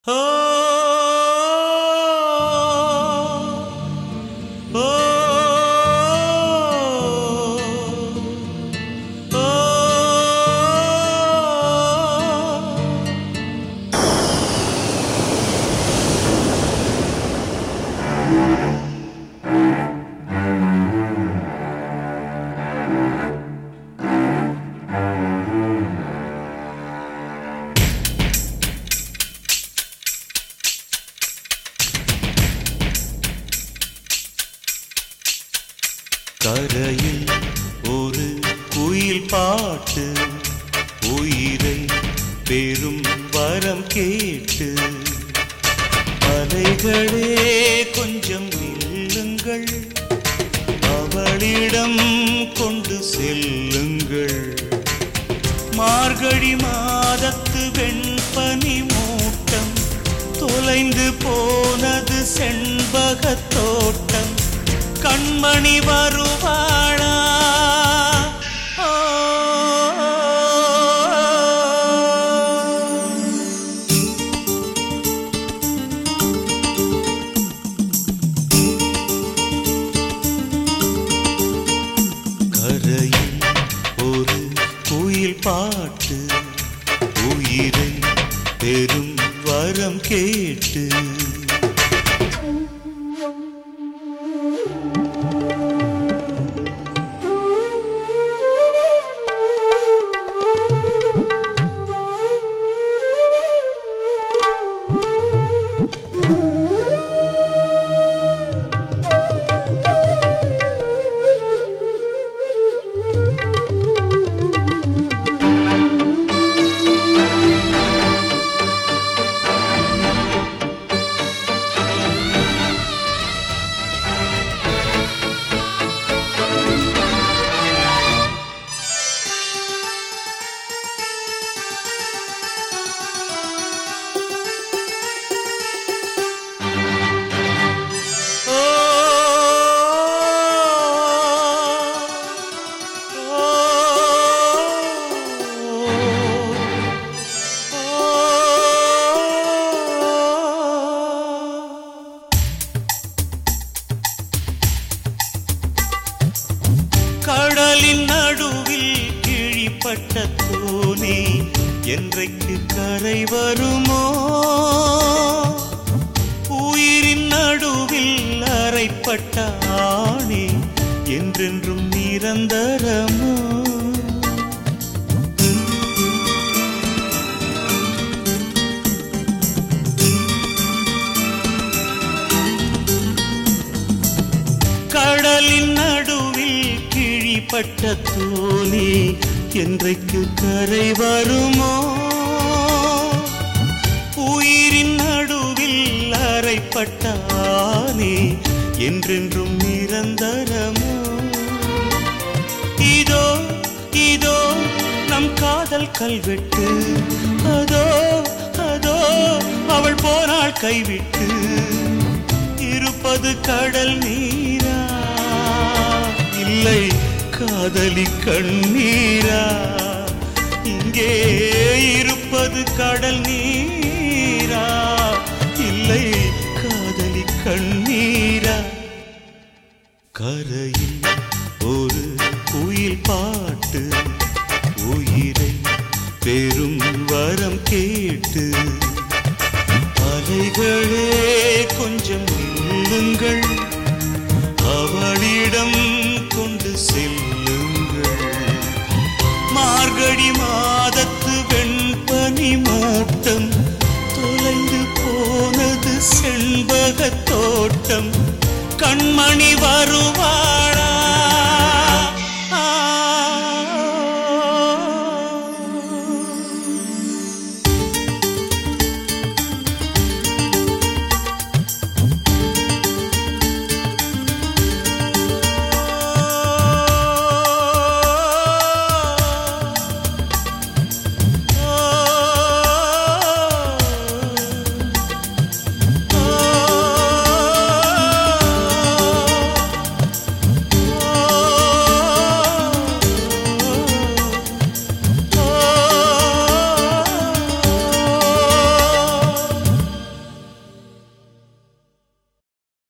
கரையில் ஒரு குயில் பாட்டு உயிரை பெரும் வரம் கேட்டு அலைகளே கொஞ்சம் நில்லுங்கள், அவளிடம் கொண்டு செல்லுங்கள். மார்கழி மாதத்து வெண்பனி மூட்டம் தொலைந்து போனது செண்பகத் தோட்டம். கண்மணி வருவாளா? கரையில் ஒரு குயில் பாட்டு உயிரை பெரும் வரம் கேட்டு கடலின் நடுவில் கிழிப்பட்ட தோணி என்றைக்கு கரை வருமோ? உயிரின் நடுவில் அறைப்பட்ட ஆணி என்றென்றும் நிரந்தரமோ? கடலின் நடுவில் கிழிப்பட்ட தோணி என்றைக்கு கரை வருமோ? உயிரின் நடுவில் அறைப்பட்ட ஆணி என்றென்றும் நிரந்தரமோ? இதோ இதோ நம் காதல் கல்வெட்டு, அதோ அதோ அவள் போனாள் கைவிட்டு. இருப்பது கடல் நீரா, இல்லை காதலி கண்ணீரா? இங்கே இருப்பது கடல் நீர்